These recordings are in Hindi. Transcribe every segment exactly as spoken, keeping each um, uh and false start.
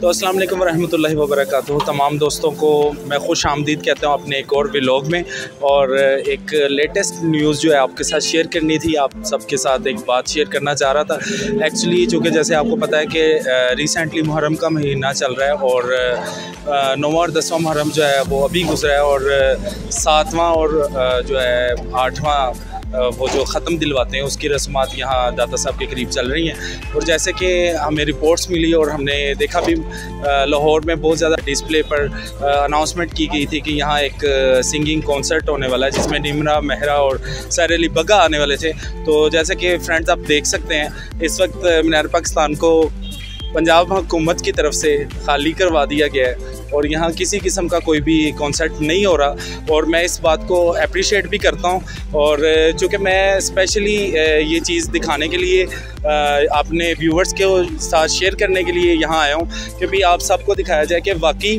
तो अस्सलाम वालेकुम वरहमतुल्लाहि वबरकातुहू। तमाम दोस्तों को मैं खुश आमदीद कहता हूँ अपने एक और व्लॉग में। और एक लेटेस्ट न्यूज़ जो है आपके साथ शेयर करनी थी, आप सबके साथ एक बात शेयर करना चाह रहा था। एक्चुअली चूँकि जैसे आपको पता है कि रिसेंटली मुहर्रम का महीना चल रहा है और नौवां और दसवां मुहर्रम जो है वो अभी गुजरा है और सातवां और जो है आठवां वो जो ख़त्म दिलवाते हैं उसकी रस्मात यहाँ दाता साहब के करीब चल रही हैं। और जैसे कि हमें रिपोर्ट्स मिली और हमने देखा भी लाहौर में बहुत ज़्यादा डिस्प्ले पर अनाउंसमेंट की गई थी कि यहाँ एक सिंगिंग कॉन्सर्ट होने वाला है जिसमें निमरा मेहरा और साहिर बगा आने वाले थे। तो जैसे कि फ्रेंड्स आप देख सकते हैं इस वक्त मिनार-ए-पाकिस्तान को पंजाब हुकूमत की तरफ से खाली करवा दिया गया है और यहाँ किसी किस्म का कोई भी कॉन्सर्ट नहीं हो रहा। और मैं इस बात को अप्रिशिएट भी करता हूँ और चूँकि मैं स्पेशली ये चीज़ दिखाने के लिए अपने व्यूवर्स के साथ शेयर करने के लिए यहाँ आया हूँ कि भी आप सबको दिखाया जाए कि वाकई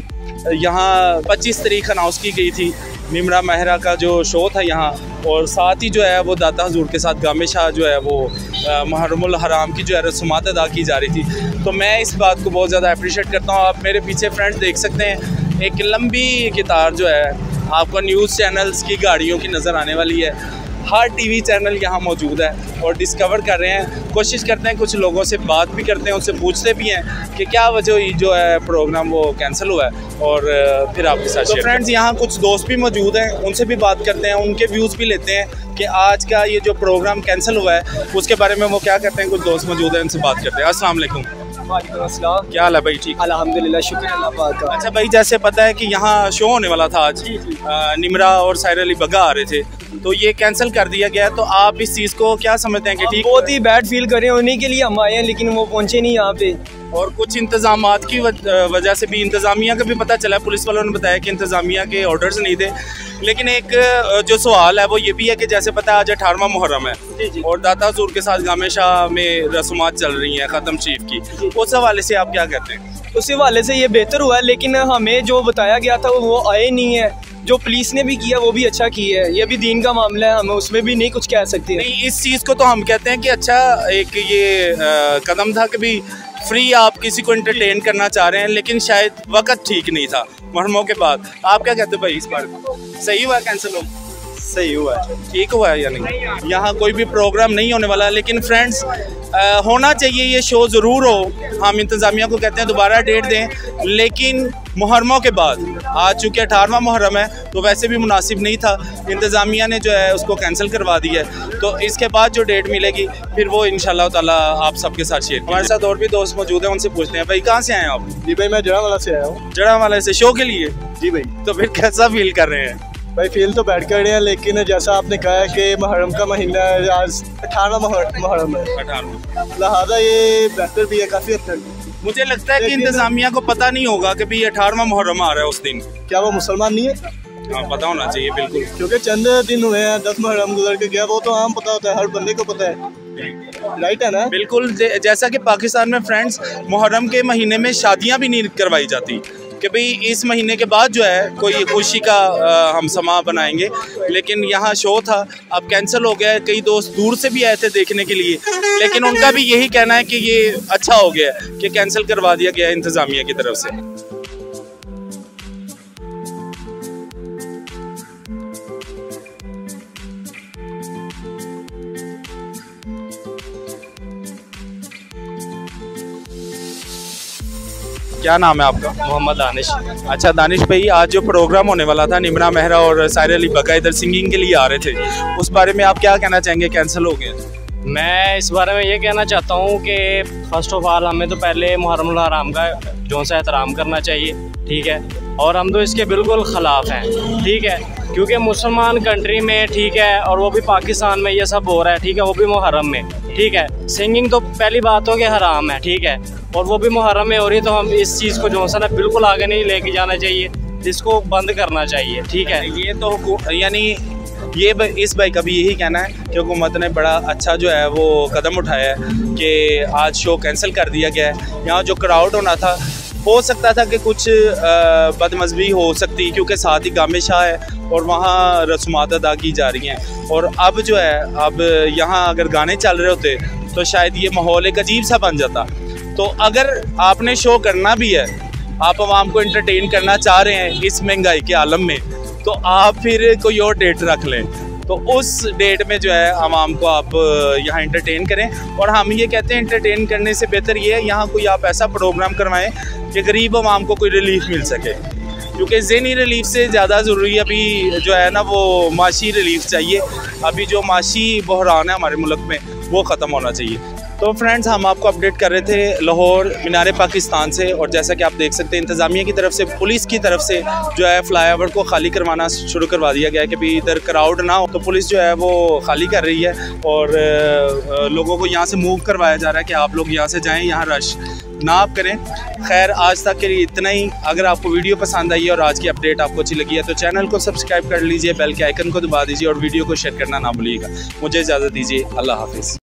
यहाँ पच्चीस तारीख अनाउंस की गई थी निमरा मेहरा का जो शो था यहाँ, और साथ ही जो है वो दाता हजूर के साथ गामे शाह जो है वो मुहर्रमुल हराम की जो है रस्मात अदा की जा रही थी। तो मैं इस बात को बहुत ज़्यादा अप्रिशिएट करता हूँ। आप मेरे पीछे फ्रेंड्स देख सकते हैं एक लंबी कतार जो है आपको न्यूज़ चैनल्स की गाड़ियों की नज़र आने वाली है। हर टीवी चैनल यहाँ मौजूद है और डिस्कवर कर रहे हैं, कोशिश करते हैं, कुछ लोगों से बात भी करते हैं, उनसे पूछते भी हैं कि क्या वजह जो है प्रोग्राम वो कैंसिल हुआ है और फिर आपके साथ। तो फ्रेंड्स यहाँ कुछ दोस्त भी मौजूद हैं, उनसे भी बात करते हैं, उनके व्यूज़ भी लेते हैं कि आज का ये जो प्रोग्राम कैंसिल हुआ है उसके बारे में वो क्या कहते हैं। कुछ दोस्त मौजूद हैं, उनसे बात करते हैं। अस्सलाम वालेकुम। वालेकुम, क्या हाल है भाई? ठीक, अल्हम्दुलिल्लाह, शुक्र अल्लाह पाक का। अच्छा भाई, जैसे पता है कि यहाँ शो होने वाला था आज, निमरा और साहिर बगा आ रहे थे, तो ये कैंसिल कर दिया गया, तो आप इस चीज़ को क्या समझते हैं कि ठीक? बहुत ही बैड फील कर रहे हैं, उन्हीं के लिए हम आए हैं लेकिन वो पहुँचे नहीं यहाँ पे। और कुछ इंतजामात की वजह से भी, इंतज़ामिया का भी पता चला, पुलिस वालों ने बताया कि इंतज़ामिया के ऑर्डर्स नहीं थे। लेकिन एक जो सवाल है वो ये भी है कि जैसे पता है आज अठारहवां मुहर्रम है जी जी। और दाता हजूर के साथ गामे शाह में रस्मात चल रही हैं ख़त्म शरीफ की, उस हवाले से आप क्या कहते हैं? उस हवाले से ये बेहतर हुआ है, लेकिन हमें जो बताया गया था वो आए नहीं है। जो पुलिस ने भी किया वो भी अच्छा किया है, ये भी दीन का मामला है, हमें उसमें भी नहीं कुछ कह सकते। नहीं, इस चीज़ को तो हम कहते हैं कि अच्छा एक ये आ, कदम था कि भी फ्री आप किसी को एंटरटेन करना चाह रहे हैं, लेकिन शायद वक्त ठीक नहीं था मुहर्रमों के बाद। आप क्या कहते हो भाई इस बारे में? सही हुआ कैंसिल हो? सही हुआ है, ठीक हुआ है या नहीं? यहाँ कोई भी प्रोग्राम नहीं होने वाला, लेकिन फ्रेंड्स आ, होना चाहिए ये शो ज़रूर हो। हम इंतज़ामिया को कहते हैं दोबारा डेट दें, लेकिन मुहर्रमों के बाद, आज चूँकि अठारहवां मुहर्रम है तो वैसे भी मुनासिब नहीं था, इंतज़ामिया ने जो है उसको कैंसिल करवा दिया है। तो इसके बाद जो डेट मिलेगी फिर वो इंशाल्लाह ताला आप सबके साथ शेयर। हमारे साथ और भी दोस्त मौजूद हैं, उनसे पूछते हैं। भाई कहाँ से आए हैं आप? जी भाई, मैं जड़ावाला से आया हूँ। जड़ावाला से शो के लिए? जी भाई। तो फिर कैसा फील कर रहे हैं भाई? फील तो बैठ कर रहे हैं, लेकिन जैसा आपने कहा है कि मुहर्रम का महीना आज अठारह मुहर्रम है, अठारह, लिहाजा ये बेहतर भी है काफ़ी हद तक। मुझे लगता है कि इंतज़ामिया को पता नहीं होगा कि भाई अठारहवां मुहर्रम आ रहा है उस दिन। क्या वो मुसलमान नहीं है? हाँ, पता होना चाहिए बिल्कुल, क्योंकि चंद दिन हुए हैं, दस मुहर्रम गुजर के गया, वो तो आम पता होता है, हर बंदे को पता है, राइट है ना? बिल्कुल। जैसा कि पाकिस्तान में फ्रेंड्स मुहर्रम के महीने में शादियाँ भी नहीं करवाई जाती कि भाई इस महीने के बाद जो है कोई खुशी का आ, हम समा बनाएंगे, लेकिन यहाँ शो था अब कैंसिल हो गया है। कई दोस्त दूर से भी आए थे देखने के लिए, लेकिन उनका भी यही कहना है कि ये अच्छा हो गया कि कैंसिल करवा दिया गया इंतज़ामिया की तरफ से। क्या नाम है आपका? मोहम्मद दानिश। अच्छा दानिश भाई, आज जो प्रोग्राम होने वाला था निमरा मेहरा और साहिर बगा इधर सिंगिंग के लिए आ रहे थे, उस बारे में आप क्या कहना चाहेंगे? कैंसिल हो गया? मैं इस बारे में ये कहना चाहता हूँ कि फ़र्स्ट ऑफ ऑल हमें तो पहले मुहर्रमुल हराम का जो सा एहतराम करना चाहिए, ठीक है, और हम तो इसके बिल्कुल ख़िलाफ़ हैं, ठीक है, क्योंकि मुसलमान कंट्री में, ठीक है, और वो भी पाकिस्तान में ये सब हो रहा है, ठीक है, वो भी मुहर्रम में, ठीक है। सिंगिंग तो पहली बात हो कि हराम है, ठीक है, और वो भी मुहर्रम में हो रही है, तो हम इस चीज़ को जो सा ना बिल्कुल आगे नहीं लेके जाना चाहिए, इसको बंद करना चाहिए, ठीक है। ये तो यानी ये इस भाई का भी यही कहना है कि हुकूमत ने बड़ा अच्छा जो है वो कदम उठाया है कि आज शो कैंसिल कर दिया गया है। यहाँ जो क्राउड होना था, हो सकता था कि कुछ बदमज़गी हो सकती, क्योंकि साथ ही गामे शाह है और वहाँ रस्मात अदा की जा रही हैं। और अब जो है अब यहाँ अगर गाने चल रहे होते तो शायद ये माहौल एक अजीब सा बन जाता, तो अगर आपने शो करना भी है, आप आवाम को एंटरटेन करना चाह रहे हैं इस महंगाई के आलम में, तो आप फिर कोई और डेट रख लें। तो उस डेट में जो है आवाम को आप यहाँ एंटरटेन करें। और हम ये कहते हैं एंटरटेन करने से बेहतर ये है यहाँ कोई आप ऐसा प्रोग्राम करवाएं कि गरीब आवाम को कोई रिलीफ मिल सके, क्योंकि ज़हनी रिलीफ से ज़्यादा ज़रूरी अभी जो है ना वो माशी रिलीफ चाहिए। अभी जो माशी बहरान है हमारे मुल्क में वो ख़त्म होना चाहिए। तो फ्रेंड्स, हम आपको अपडेट कर रहे थे लाहौर मीनार पाकिस्तान से, और जैसा कि आप देख सकते हैं इंतज़ामिया की तरफ से, पुलिस की तरफ से जो है फ्लाईओवर को खाली करवाना शुरू करवा दिया गया है कि भाई इधर क्राउड ना हो। तो पुलिस जो है वो खाली कर रही है और लोगों को यहाँ से मूव करवाया जा रहा है कि आप लोग यहाँ से जाएँ, यहाँ रश ना आप करें। खैर, आज तक के लिए इतना ही। अगर आपको वीडियो पसंद आई है और आज की अपडेट आपको अच्छी लगी है तो चैनल को सब्सक्राइब कर लीजिए, बेल के आइकन को दबा दीजिए और वीडियो को शेयर करना ना भूलिएगा। मुझे इजाज़त दीजिए, अल्लाह हाफिज़।